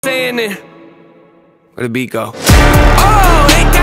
saying it. Where the beat go? Oh, they